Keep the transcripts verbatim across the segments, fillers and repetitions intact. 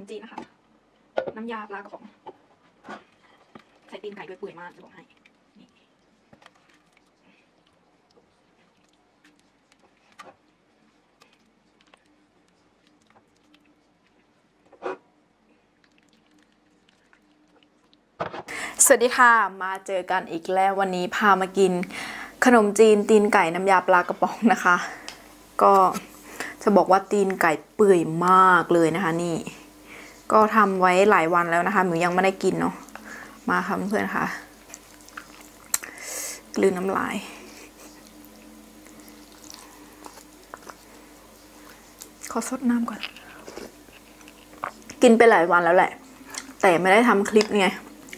จีนนะคะน้ำยาปลากระป๋องใส่ตีนไก่ด้วยเปื่อยมากจะบอกให้สวัสดีค่ะมาเจอกันอีกแล้ววันนี้พามากินขนมจีนตีนไก่น้ำยาปลากระป๋องนะคะก็จะบอกว่าตีนไก่เปื่อยมากเลยนะคะนี่ก็ทำไว้หลายวันแล้วนะคะหนูยังไม่ได้กินเนาะมาค่ะเพื่อนๆค่ะกลืนน้ำลายขอซดน้ำก่อนกินไปหลายวันแล้วแหละแต่ไม่ได้ทำคลิปไง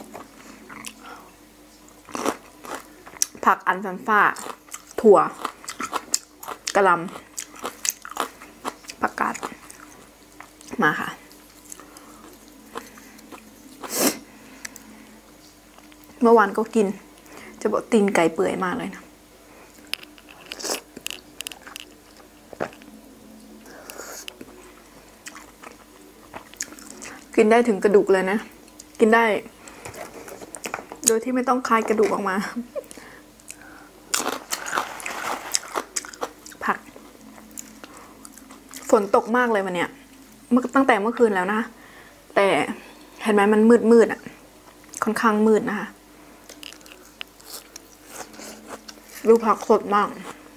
ผักอันฟันฟ้าถั่วกะหล่ำผักกาดมาค่ะเมื่อวานก็กินจะบอกตีนไก่เปื่อยมากเลยนะกินได้ถึงกระดูกเลยนะกินได้โดยที่ไม่ต้องคายกระดูกออกมาผักฝนตกมากเลยวันเนี้ยเมื่อตั้งแต่เมื่อคืนแล้วนะแต่เห็นไหมมันมืดมืดอ่ะค่อนข้างมืดนะคะดูผักสดมาก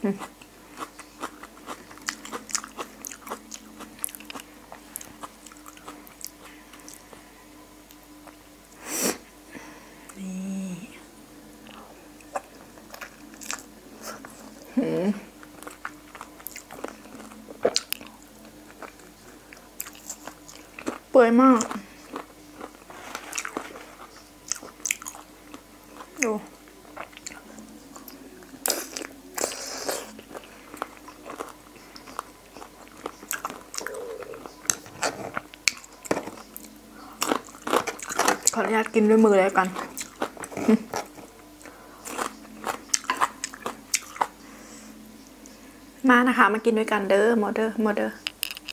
เปื่อยมากดูขออนุญาตกินด้วยมือเลยกันมานะคะมากินด้วยกันเด้อโมเดอร์โมเดอร์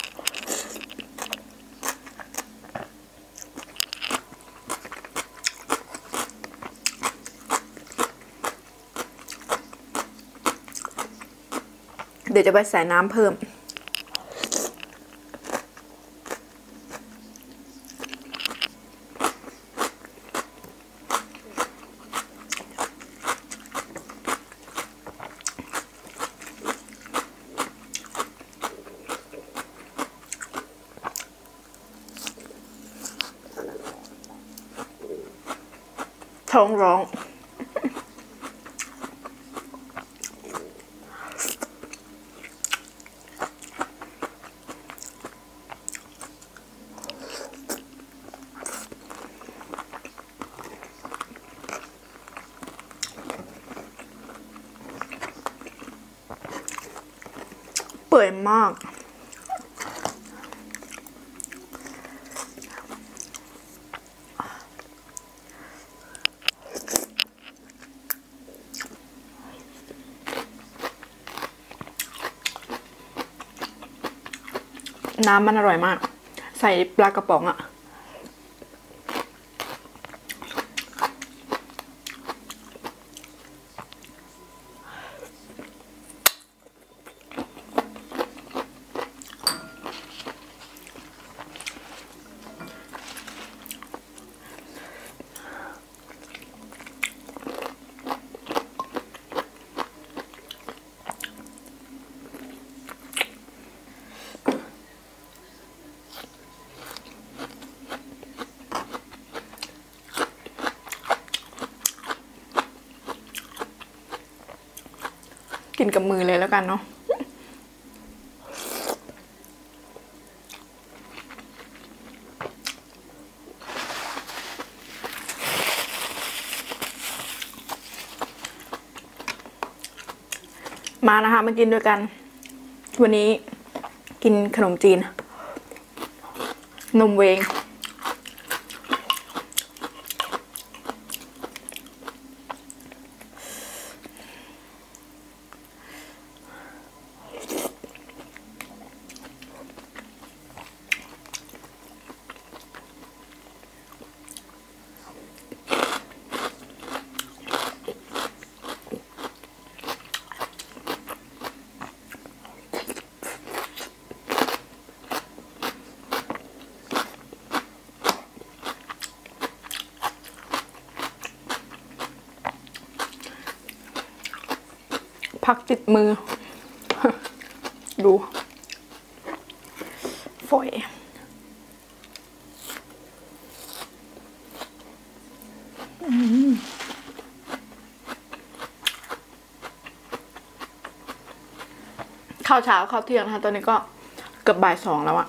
เดี๋ยวจะไปใส่น้ำเพิ่มท้องร้องเปื่อยมากน้ำมันอร่อยมากใส่ปลากระป๋องอะกินกับมือเลยแล้วกันเนาะมานะคะมากินด้วยกันวันนี้กินขนมจีนนมเวงผักติดมือ ดูฝอยข้าวเช้าข้าวเที่ยงนะคะตอนนี้ก็เกือบบ่ายสองแล้วอะ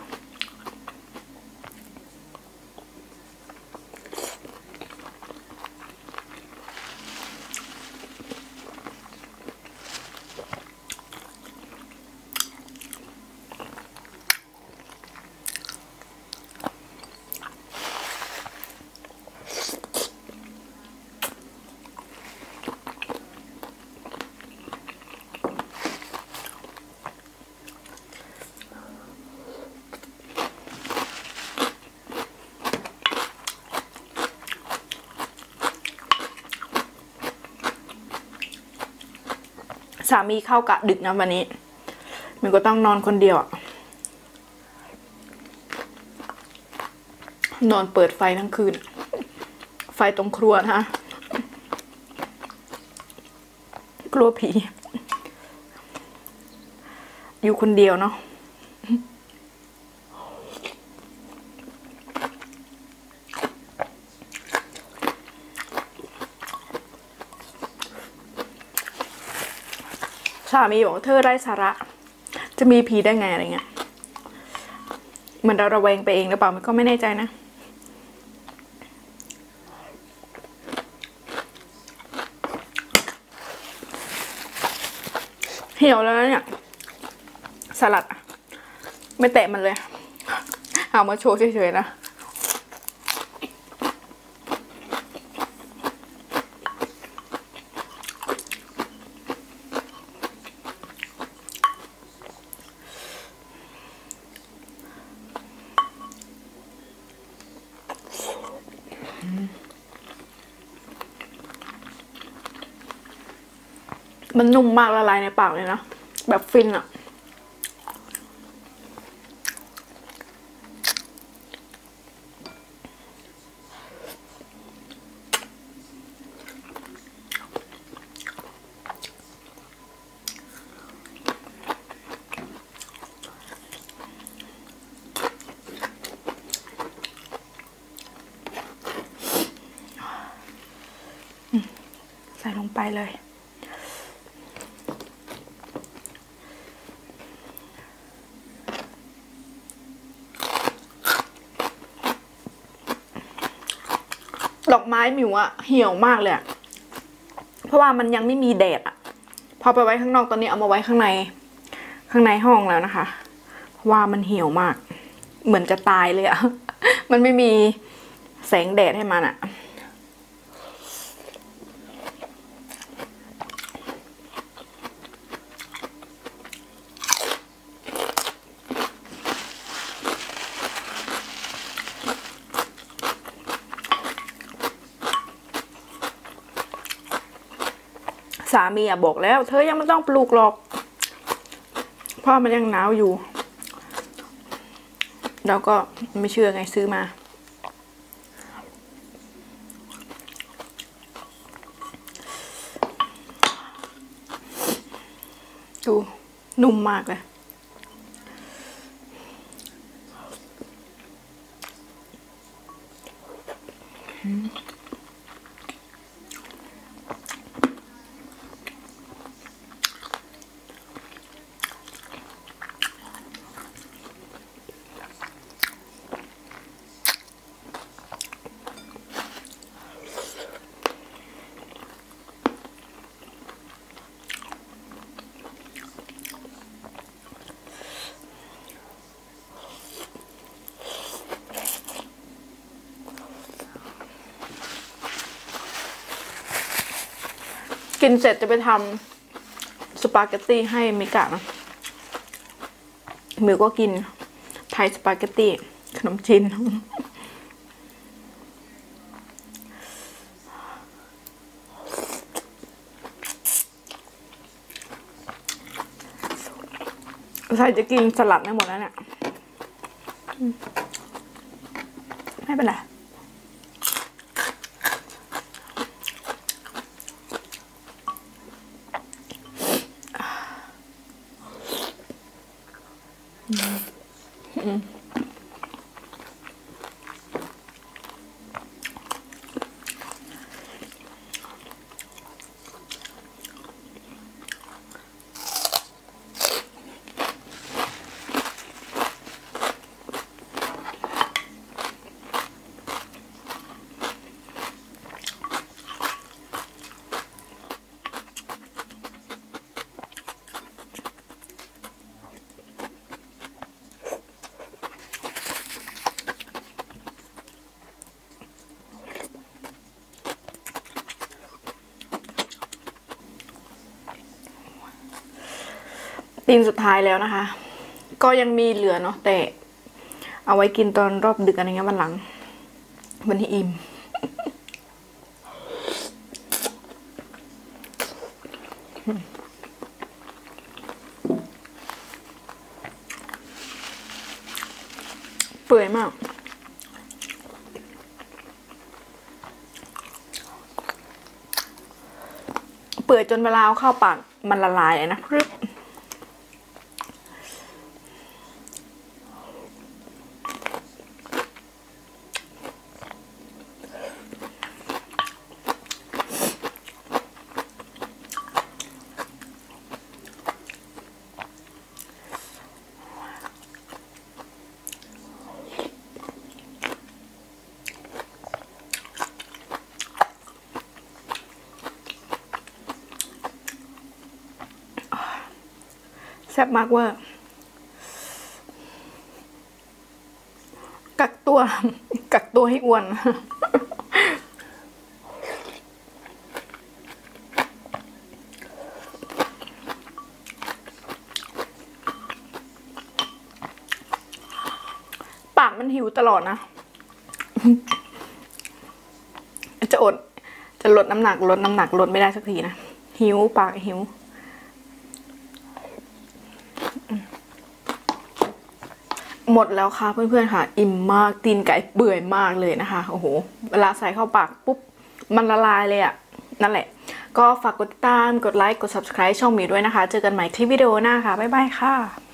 สามีเข้ากะดึกนะวันนี้มันก็ต้องนอนคนเดียวอะนอนเปิดไฟทั้งคืนไฟตรงครัวนะกลัวผีอยู่คนเดียวเนาะสามีบอกเธอไร้สาระจะมีผีได้ไงอะไรเงี้ยเหมือนเราระแวงไปเองหรือเปล่ามันก็ไม่แน่ใจนะเหี่ยวแล้วเนี่ยสลัดไม่แตะมันเลยเอามาโชว์เฉยๆนะมันนุ่มมากละลายในปากเลยนะแบบฟินอะใส่ลงไปเลยดอกไม้หมิวอะเหี่ยวมากเลยอะเพราะว่ามันยังไม่มีแดดอะพอไปไว้ข้างนอกตอนนี้เอามาไว้ข้างในข้างในห้องแล้วนะคะเพราะว่ามันเหี่ยวมากเหมือนจะตายเลยอะมันไม่มีแสงแดดให้มันอะสามีอะบอกแล้วเธอยังไม่ต้องปลูกหรอกเพราะมันยังหนาวอยู่แล้วก็ไม่เชื่อไงซื้อมาดูนุ่มมากเลยกินเสร็จจะไปทำสปาเกตตี้ให้มิกะนะมิวก็กินไทยสปาเกตตี้ขนมจีนใส่จะกินสลัดไม่หมดแล้วเนี่ยไม่เป็นไรตีนสุดท้ายแล้วนะคะก็ยังมีเหลือเนาะแต่เอาไว้กินตอนรอบดึกอะไรเงี้ยวันหลังวันที่อิ่มเปื่อยมากเปื่อยจนเวลาเอาเข้าปากมันละลายนะพรึบแซ่บมากเวอร์กักตัวกักตัวให้อ้วนปากมันหิวตลอดนะจะอดจะลดน้ำหนักลดน้ำหนักลดไม่ได้สักทีนะหิวปากหิวหมดแล้วค่ะเพื่อนๆค่ะอิ่มมากตีนไก่เปื่อยมากเลยนะคะโอ้โหเวลาใส่เข้าปากปุ๊บมันละลายเลยอะนั่นแหละก็ฝากกดติดตามกดไลค์กด ซับสไครบ์ ช่องหมีด้วยนะคะเจอกันใหม่คลิปวิดีโอหน้าค่ะบ๊ายบายค่ะ